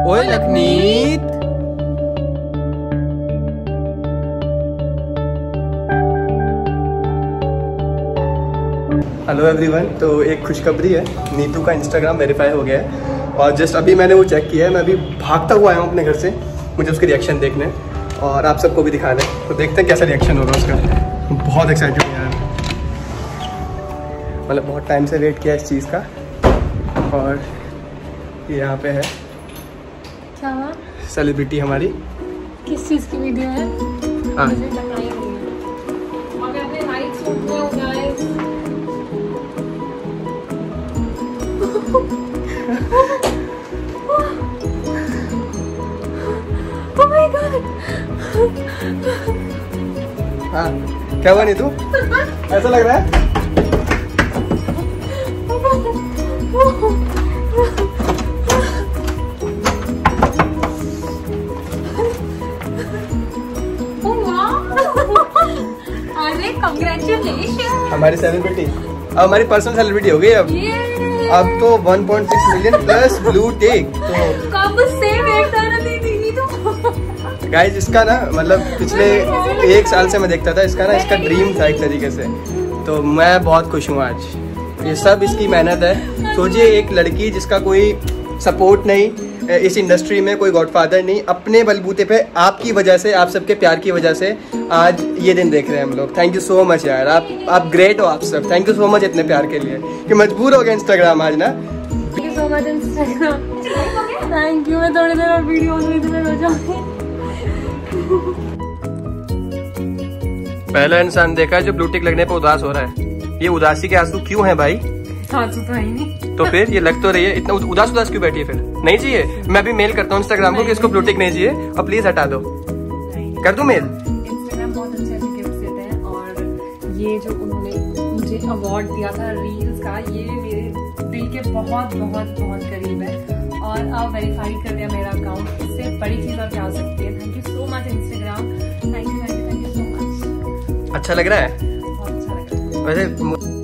ओए Lakhneet. Hello everyone, तो एक खुशखबरी है, नीतू का इंस्टाग्राम वेरीफाई हो गया है और जस्ट अभी मैंने वो चेक किया है। मैं अभी भागता हुआ आया हूँ अपने घर से, मुझे उसके रिएक्शन देखने और आप सबको भी दिखाना है, तो देखते हैं कैसा रिएक्शन होगा उसका। बहुत एक्साइटेड हूँ यार, मतलब बहुत टाइम से वेट किया इस चीज़ का। और ये यहाँ पे है क्या सेलिब्रिटी हमारी। किस चीज़ की वीडियो है? हाँ मुझे पता ही नहीं है। और मैं अपने हाइट सूट में हूँ गाइस। Oh my God! हाँ, क्या हुआ नीतू? ऐसा लग रहा है? अरे कांग्रेचुलेशन! हमारी सेलिब्रिटी अब हमारी पर्सनल सेलिब्रिटी हो गई। अब तो 1.6 मिलियन प्लस ब्लू टिक। तो कब से वेट कर रही थी तो गाइस, इसका ना मतलब पिछले 1 साल से मैं देखता था इसका ड्रीम था एक तरीके से। तो मैं बहुत खुश हूँ आज। ये सब इसकी मेहनत है। सोचिए, एक लड़की जिसका कोई सपोर्ट नहीं इस इंडस्ट्री में, कोई गॉडफादर नहीं, अपने बलबूते पे आपकी वजह से, आप सबके प्यार की वजह से आज ये दिन देख रहे हैं हम लोग। थैंक यू सो मच यार, आप ग्रेट हो आप सब। थैंक यू सो मच इतने प्यार के लिए कि मजबूर हो गया इंस्टाग्राम आज ना। Thank you so much Instagram. Thank you. मैं थोड़ी देर और वीडियो हो जाऊंगी। पहला इंसान देखा है जो ब्लू टिक लगने पे उदास हो रहा है। ये उदासी के आंसू क्यों हैं भाई? आंसू तो है नहीं। तो फिर ये लग तो रही है, इतना उदास क्यों बैठी है? फिर नहीं चाहिए। मैं भी मेल करता हूँ इंस्टाग्राम को कि इसको ब्लू टिक नहीं चाहिए और प्लीज हटा दो। कर दूं मेल? इंस्टाग्राम बहुत अच्छे अच्छे गिफ्ट देते हैं और ये जो उन्होंने मुझे अवार्ड दिया था रील्स का, ये मेरे दिल के बहुत बहुत बहुत करीब है और अब वेरीफाई कर दिया मेरा अकाउंट। इससे बड़ी चीज और क्या हो सकती है। Thank you so much Instagram. Thank you so much. अच्छा लग रहा है? बहुत अच्छा लग रहा है। वैसे